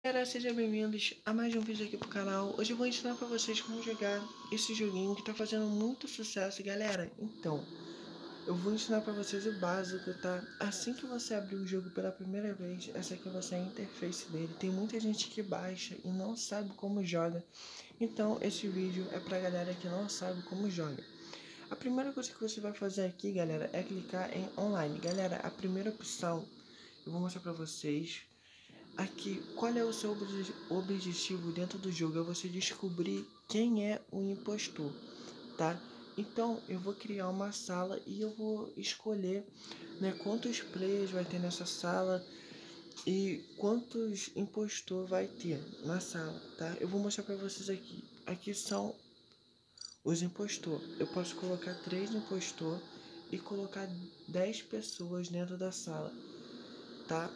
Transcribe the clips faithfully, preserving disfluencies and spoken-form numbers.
Galera, sejam bem-vindos a mais um vídeo aqui pro canal. Hoje eu vou ensinar pra vocês como jogar esse joguinho que tá fazendo muito sucesso, galera. Então, eu vou ensinar pra vocês o básico, tá? Assim que você abrir o jogo pela primeira vez, essa aqui vai ser a interface dele. Tem muita gente que baixa e não sabe como joga. Então, esse vídeo é pra galera que não sabe como joga. A primeira coisa que você vai fazer aqui, galera, é clicar em online. Galera, a primeira opção, eu vou mostrar pra vocês. Aqui, qual é o seu objetivo dentro do jogo? É você descobrir quem é o impostor, tá? Então, eu vou criar uma sala e eu vou escolher, né, quantos players vai ter nessa sala e quantos impostor vai ter na sala, tá? Eu vou mostrar pra vocês aqui. Aqui são os impostor. Eu posso colocar três impostor e colocar dez pessoas dentro da sala, tá?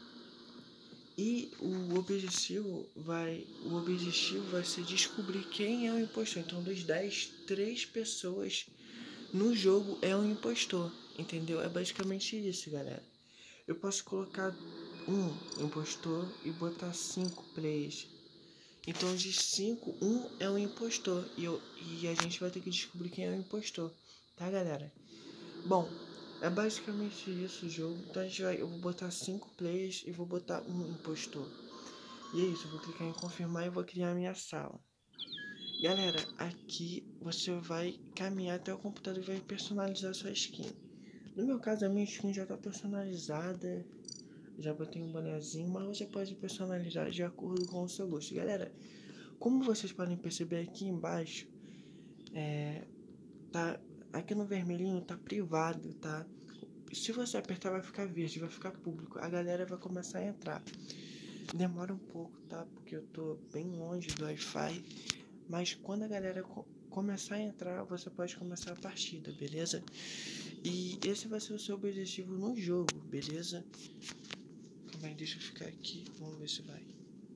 E o objetivo vai, o objetivo vai ser descobrir quem é o impostor. Então, dos dez, três pessoas no jogo é um impostor, entendeu? É basicamente isso, galera. Eu posso colocar um impostor e botar cinco players. Então, de cinco, um é um impostor e, eu, e a gente vai ter que descobrir quem é o impostor, tá, galera? Bom, é basicamente isso o jogo. Então a gente vai, eu vou botar cinco players e vou botar um impostor. E é isso, eu vou clicar em confirmar e vou criar minha sala. Galera, aqui você vai caminhar até o computador e vai personalizar sua skin. No meu caso, a minha skin já está personalizada. Já botei um bonezinho, mas você pode personalizar de acordo com o seu gosto. Galera, como vocês podem perceber aqui embaixo, é, tá, aqui no vermelhinho tá privado, tá? Se você apertar vai ficar verde, vai ficar público. A galera vai começar a entrar. Demora um pouco, tá? Porque eu tô bem longe do Wi-Fi. Mas quando a galera co começar a entrar, você pode começar a partida, beleza? E esse vai ser o seu objetivo no jogo, beleza? Calma aí, deixa eu ficar aqui. Vamos ver se vai.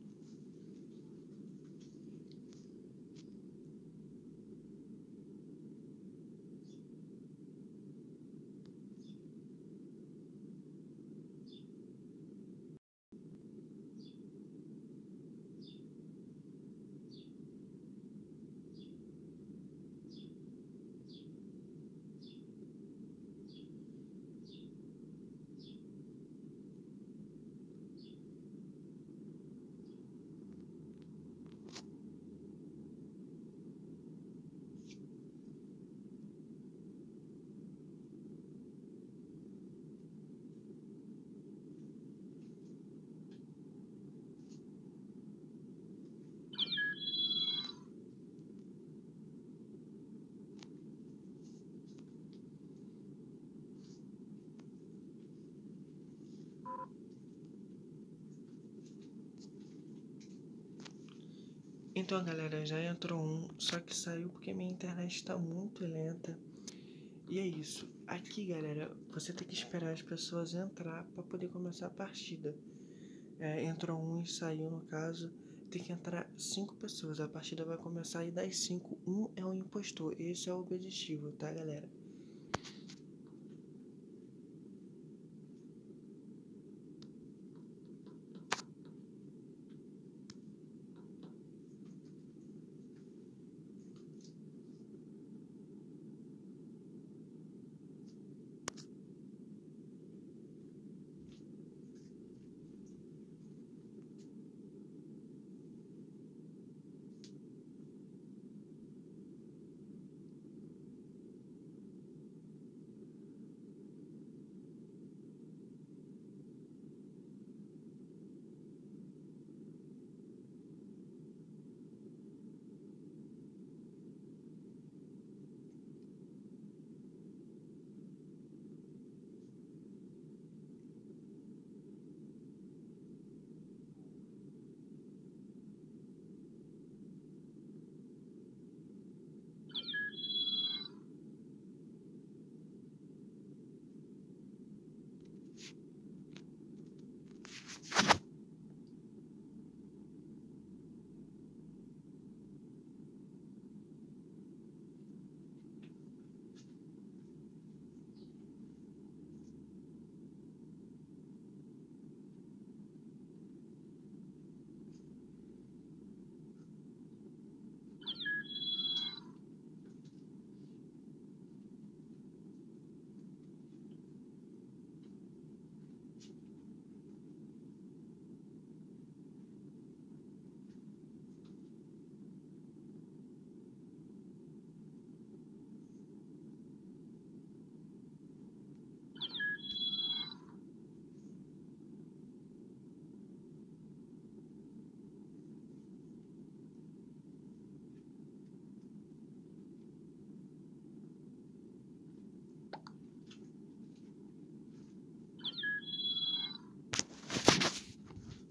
Então, galera, já entrou um, só que saiu porque minha internet está muito lenta. E é isso. Aqui, galera, você tem que esperar as pessoas entrar para poder começar a partida. É, entrou um e saiu, no caso. Tem que entrar cinco pessoas. A partida vai começar e das cinco, um é o impostor. Esse é o objetivo, tá, galera?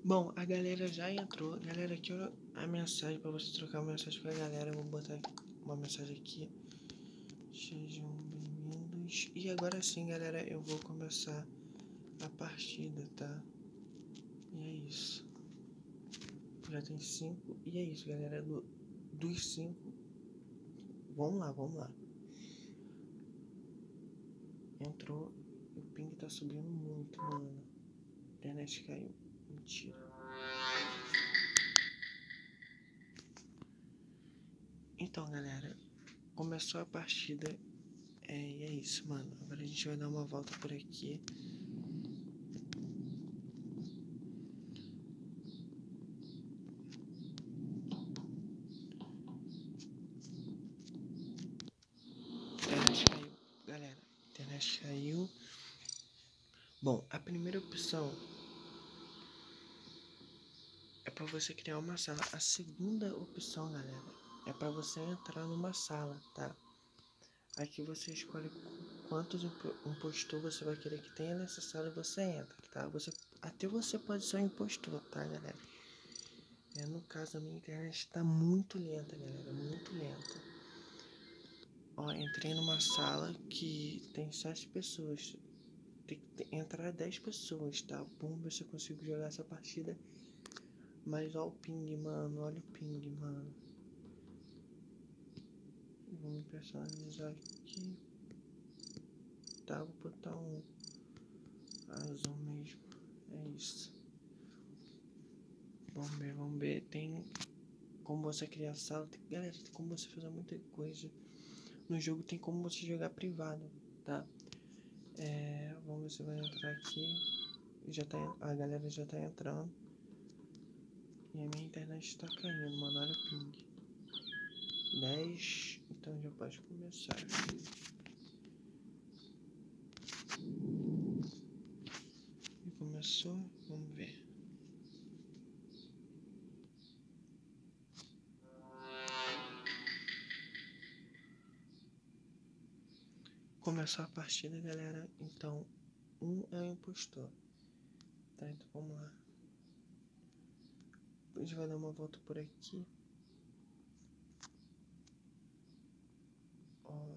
Bom, a galera já entrou. Galera, aqui a mensagem pra você trocar uma mensagem com a galera. Eu vou botar uma mensagem aqui. Sejam bem-vindos. E agora sim, galera, eu vou começar a partida, tá? E é isso. Já tem cinco. E é isso, galera. Do, dos cinco. Vamos lá, vamos lá. Entrou. O ping tá subindo muito, mano. A internet caiu. Mentira. Então, galera. Começou a partida. É, e é isso, mano. Agora a gente vai dar uma volta por aqui. Internet caiu, galera. Internet caiu. Bom, a primeira opção é para você criar uma sala. A segunda opção, galera, é para você entrar numa sala, tá? Aqui você escolhe quantos impostor você vai querer que tenha nessa sala e você entra, tá? Você, até você pode ser um impostor, tá, galera? É, no caso, a minha internet tá muito lenta, galera, muito lenta. Ó, entrei numa sala que tem sete pessoas. Tem que entrar dez pessoas, tá? Vamos ver se eu consigo jogar essa partida. Mas ó o ping, mano. Olha o ping, mano. Vamos personalizar aqui. Tá, vou botar um azul mesmo. É isso. Vamos ver, vamos ver. Tem como você criar sala. Tem, galera, tem como você fazer muita coisa. No jogo tem como você jogar privado, tá? É, vamos ver se vai entrar aqui. Já tá, a galera já tá entrando. E a minha internet tá caindo, mano. Olha o ping. dez. Então já pode começar. E começou. Vamos ver. Começou a partida, galera. Então, um é o impostor. Tá, então vamos lá. A gente vai dar uma volta por aqui. Ó.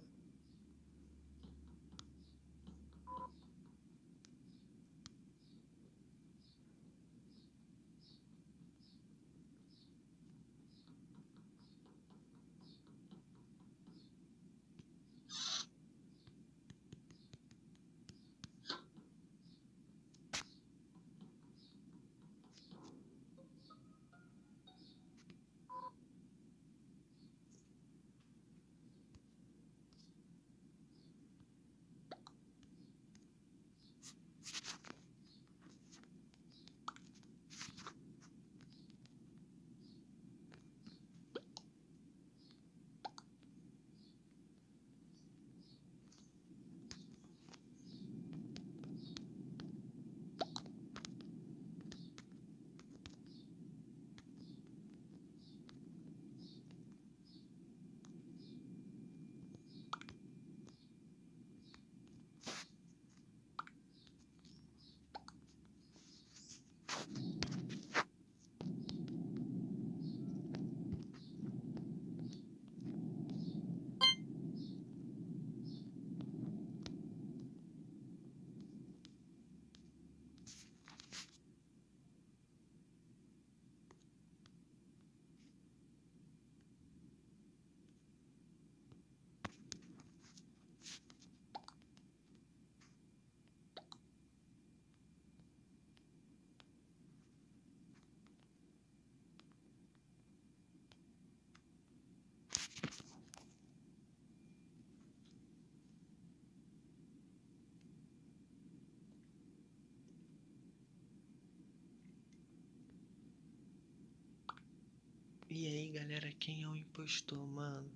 E aí, galera, quem é o impostor, mano?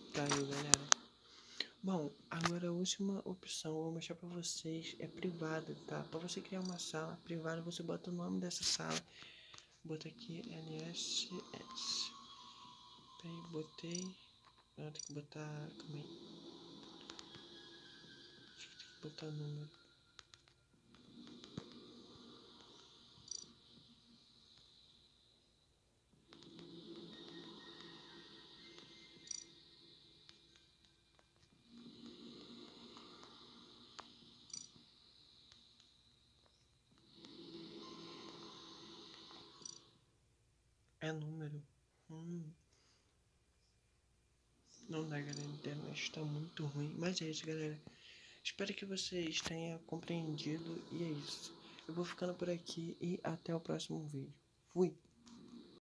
Caiu, galera. Bom, agora a última opção eu vou mostrar pra vocês é privada, tá? Pra você criar uma sala privada, você bota o nome dessa sala. Bota aqui N S S. Peraí, botei. Não, tem que botar. Calma aí. Acho que tem que botar número. É número. Hum. Não dá, galera. A internet tá muito ruim. Mas é isso, galera. Espero que vocês tenham compreendido. E é isso. Eu vou ficando por aqui e até o próximo vídeo. Fui!